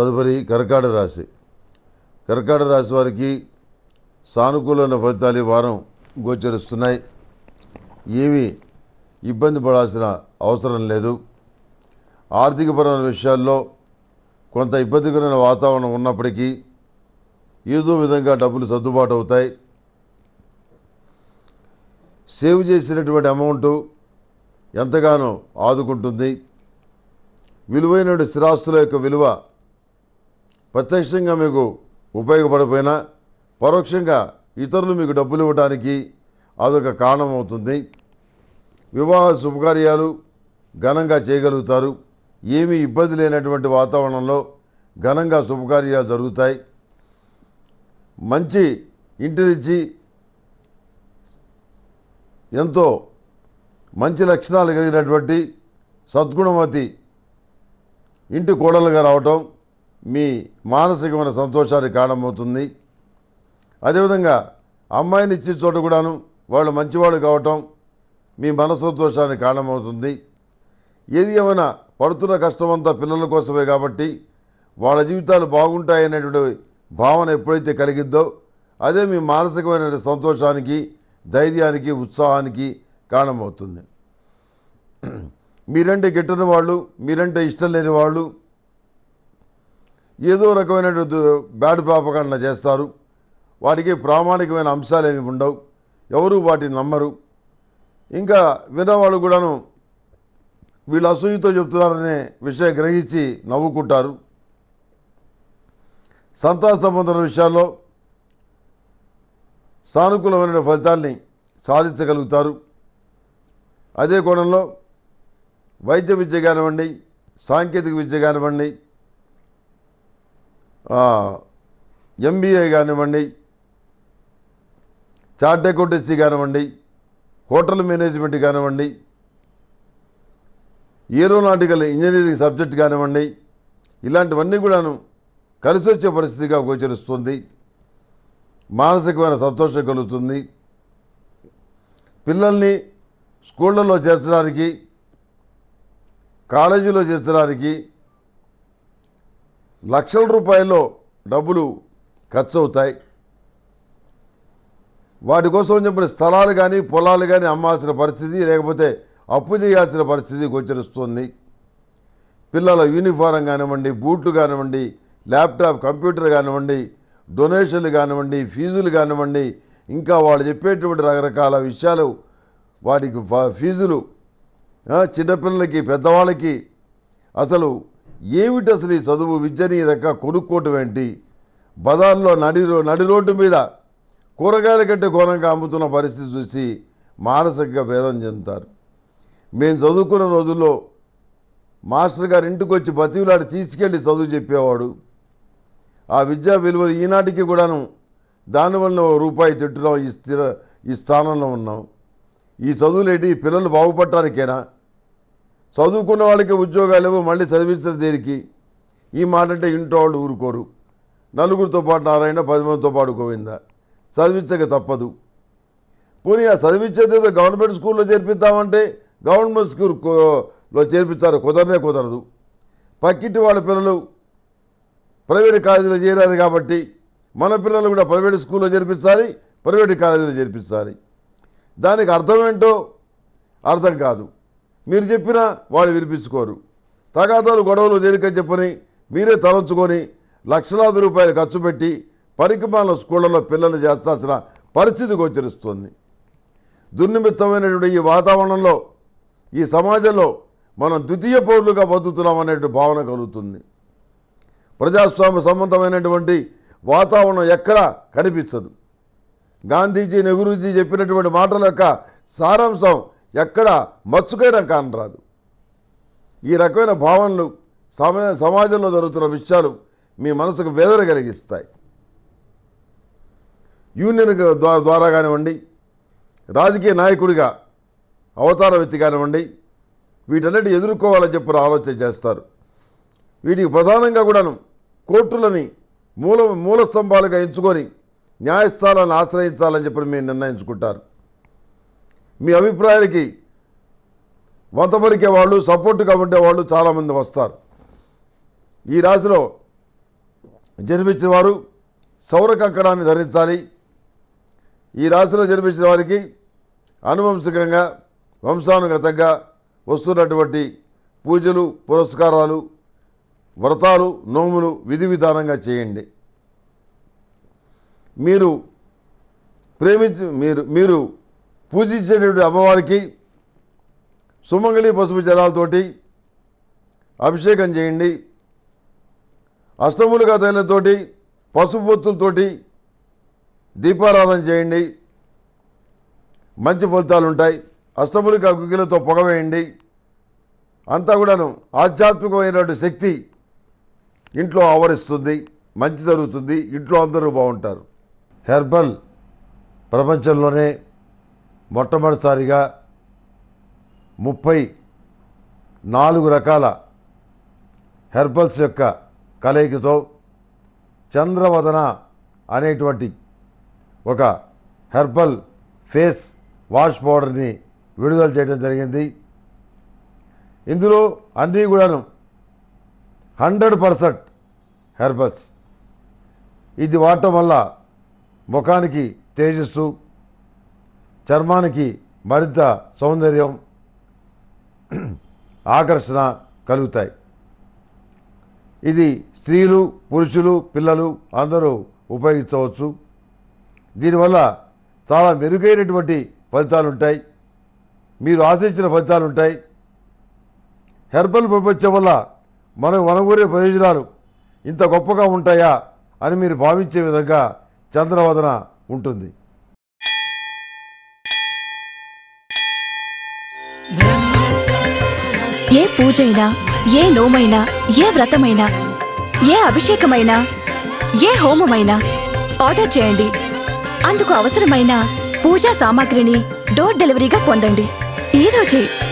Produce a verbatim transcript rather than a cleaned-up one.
తదుపరి కర్కాటక రాశి. కర్కాటక రాశి వారికి సానుకూలమైన ఫలితాలు ఈ వారం గోచరిస్తున్నాయి. ఏమీ ఇబ్బంది పడాల్సిన అవసరం లేదు. ఆర్థికపరమైన విషయాల్లో కొంత ఇబ్బందికరమైన వాతావరణం ఉన్నప్పటికీ ఏదో విధంగా డబ్బులు సర్దుబాటు అవుతాయి. సేవ్ చేసినటువంటి అమౌంట్ ఎంతగానో ఆదుకుంటుంది. విలువైన స్థిరాస్తుల యొక్క విలువ ప్రత్యక్షంగా మీకు ఉపయోగపడిపోయినా పరోక్షంగా ఇతరులు మీకు డబ్బులు ఇవ్వడానికి అదొక కారణమవుతుంది. వివాహ శుభకార్యాలు ఘనంగా చేయగలుగుతారు. ఏమీ ఇబ్బంది లేనటువంటి వాతావరణంలో ఘనంగా శుభకార్యాలు జరుగుతాయి. మంచి ఇంటి నుంచి ఎంతో మంచి లక్షణాలు కలిగినటువంటి సద్గుణవతి ఇంటి కోడలుగా రావటం మీ మానసికమైన సంతోషానికి కారణమవుతుంది. అదేవిధంగా అమ్మాయిని ఇచ్చే చోట కూడాను వాళ్ళు మంచివాడు కావటం మీ మనసంతోషానికి కారణమవుతుంది. ఏది ఏమైనా పడుతున్న కష్టమంతా పిల్లల కోసమే కాబట్టి వాళ్ళ జీవితాలు బాగుంటాయనేటువంటి భావన ఎప్పుడైతే కలిగిద్దో అదే మీ మానసికమైన సంతోషానికి, ధైర్యానికి, ఉత్సాహానికి కారణమవుతుంది. మీరంటే గిట్టని వాళ్ళు, మీరంటే ఇష్టం లేని వాళ్ళు ఏదో రకమైన బ్యాడ్ ప్రాపకాండ చేస్తారు. వాటికి ప్రామాణికమైన అంశాలు ఏమి ఉండవు. ఎవరు వాటిని నమ్మరు. ఇంకా విన్నవాళ్ళు కూడాను వీళ్ళు అసూయతో చెప్తున్నారనే విషయం గ్రహించి నవ్వుకుంటారు. సంతాన సంబంధం విషయాల్లో సానుకూలమైన ఫలితాల్ని సాధించగలుగుతారు. అదే కోణంలో వైద్య విద్య కానివ్వండి, సాంకేతిక విద్య కానివ్వండి, ఎంబీఏ కానివ్వండి, చార్ట్ అకౌంటెన్సీ కానివ్వండి, హోటల్ మేనేజ్మెంట్ కానివ్వండి, ఏరోనాటికల్ ఇంజనీరింగ్ సబ్జెక్ట్ కానివ్వండి, ఇలాంటివన్నీ కూడాను కలిసి వచ్చే పరిస్థితిగా గోచరిస్తుంది. మానసికమైన సంతోషం కలుగుతుంది. పిల్లల్ని స్కూళ్ళల్లో చేర్చడానికి, కాలేజీలో చేర్చడానికి లక్షల రూపాయల్లో డబ్బులు ఖర్చు అవుతాయి. వాటి కోసం చెప్పిన స్థలాలు కానీ పొలాలు కానీ అమ్మాల్సిన పరిస్థితి, లేకపోతే అప్పు చేయాల్సిన పరిస్థితి గోచరిస్తుంది. పిల్లల యూనిఫారం కానివ్వండి, బూట్లు కానివ్వండి, ల్యాప్టాప్ కంప్యూటర్ కానివ్వండి, డొనేషన్లు కానివ్వండి, ఫీజులు కానివ్వండి, ఇంకా వాళ్ళు చెప్పేటువంటి రకరకాల విషయాలు, వాటికి ఫీజులు, చిన్నపిల్లలకి పెద్దవాళ్ళకి అసలు ఏమిటి అసలు ఈ చదువు విద్యని రక కొనుక్కోవటం ఏంటి? బజార్లో నడి నడి రోడ్డు మీద కూరగాయల కంటే ఘోరంగా అమ్ముతున్న పరిస్థితి చూసి మానసికంగా వేదన చెందుతారు. మేము చదువుకున్న రోజుల్లో మాస్టర్ గారు ఇంటికి వచ్చి బతిలాడి తీసుకెళ్ళి చదువు చెప్పేవాడు. ఆ విద్యా విలువలు ఈనాటికి కూడాను దానివల్ల రూపాయి తిట్టున్నాం. ఈ స్థిర ఈ స్థానంలో ఉన్నాం. ఈ చదువులేంటి పిల్లలు బాగుపడటానికేనా? చదువుకున్న వాళ్ళకి ఉద్యోగాలు ఏవో మళ్ళీ చదివించిన దేనికి? ఈ మాట అంటే ఇంట్లో వాళ్ళు ఊరుకోరు. నలుగురితో పాటు నారాయణ, పది మందితో పాటు గోవిందా, చదివించక తప్పదు. పోనీ ఆ చదివించేదేదో గవర్నమెంట్ స్కూల్లో చేర్పిద్దామంటే గవర్నమెంట్ స్కూల్లో చేర్పిస్తారు, కుదరనే కుదరదు. పక్కింటి వాళ్ళ పిల్లలు ప్రైవేట్ కాలేజీలో చేరారు కాబట్టి మన పిల్లలు కూడా ప్రైవేట్ స్కూల్లో చేర్పించాలి, ప్రైవేట్ కాలేజీలో చేర్పించాలి. దానికి అర్థం ఏంటో అర్థం కాదు. మీరు చెప్పినా వాళ్ళు వినిపించుకోరు. తగాదాలు గొడవలు దేనికని చెప్పని మీరే తలంచుకొని లక్షలాది రూపాయలు ఖర్చు పెట్టి పరికమాల స్కూళ్ళలో పిల్లలు చేర్చాల్సిన పరిస్థితి గోచరిస్తుంది. దుర్నిమిత్తమైనటువంటి ఈ వాతావరణంలో, ఈ సమాజంలో మనం ద్వితీయ పౌరులుగా బతుకుతున్నామనే భావన కలుగుతుంది. ప్రజాస్వామ్య సంబంధమైనటువంటి వాతావరణం ఎక్కడా కనిపించదు. గాంధీజీ, నెహ్రూజీ చెప్పినటువంటి మాటల యొక్క సారాంశం ఎక్కడ మచ్చుకైనా కానరాదు. ఈ రకమైన భావనలు సమాజంలో జరుగుతున్న విషయాలు మీ మనసుకు వేదన కలిగిస్తాయి. యూనియన్ ద్వారా కానివ్వండి, రాజకీయ నాయకుడిగా అవతార వ్యక్తి కానివ్వండి, వీటన్నిటి ఎదుర్కోవాలని చెప్పి ఆలోచన చేస్తారు. వీటికి ప్రధానంగా కూడాను కోర్టులని మూల మూల స్తంభాలుగా ఎంచుకొని న్యాయస్థానాలను ఆశ్రయించాలని చెప్పి మీరు నిర్ణయించుకుంటారు. మీ అభిప్రాయాలకి వంత పలికే వాళ్ళు, సపోర్టుగా ఉండేవాళ్ళు చాలామంది వస్తారు. ఈ రాశిలో జన్మించిన వారు సౌర కంకణాన్ని ధరించాలి. ఈ రాశిలో జన్మించిన వారికి అనువంశికంగా వంశానుగతంగా వస్తున్నటువంటి పూజలు, పురస్కారాలు, వ్రతాలు, నోములు విధి విధానంగా చేయండి. మీరు ప్రేమించి మీరు మీరు పూజించేటువంటి అమ్మవారికి సుమంగళి పసుపు జలాలతోటి అభిషేకం చేయండి. అష్టములుగా తైలంతోటి పసుపు పొత్తులతోటి దీపారాధన చేయండి. మంచి ఫలితాలు ఉంటాయి. అష్టములిక గుగ్గిలతో పొగవేయండి. అంతా కూడాను ఆధ్యాత్మికమైనటువంటి శక్తి ఇంట్లో ఆవరిస్తుంది. మంచి జరుగుతుంది. ఇంట్లో అందరూ బాగుంటారు. హెర్బల్ ప్రపంచంలోనే మొట్టమొదటిసారిగా ముప్పై నాలుగు రకాల హెర్బల్స్ యొక్క కలయికతో చంద్రవదన అనేటువంటి ఒక హెర్బల్ ఫేస్ వాష్ పౌడర్ని విడుదల చేయడం జరిగింది. ఇందులో అన్నీ కూడాను హండ్రెడ్ పర్సెంట్ హెర్బల్స్. ఇది వాడటం వల్ల ముఖానికి తేజస్సు, చర్మానికి మరింత సౌందర్యం, ఆకర్షణ కలుగుతాయి. ఇది స్త్రీలు, పురుషులు, పిల్లలు అందరూ ఉపయోగించవచ్చు. దీనివల్ల చాలా మెరుగైనటువంటి ఫలితాలు ఉంటాయి. మీరు ఆశించిన ఫలితాలు ఉంటాయి. హెర్బల్ ప్రపంచం వల్ల మనం వనగూరే ప్రయోజనాలు ఇంత గొప్పగా ఉంటాయా అని మీరు భావించే విధంగా చంద్రవదన ఉంటుంది. ఏ పూజైనా, ఏ నోమైనా, ఏ వ్రతమైనా, ఏ అభిషేకమైనా, ఏ హోమమైనా ఆర్డర్ చేయండి. అందుకు అవసరమైన పూజా సామాగ్రిని డోర్ డెలివరీగా పొందండి ఈ రోజే.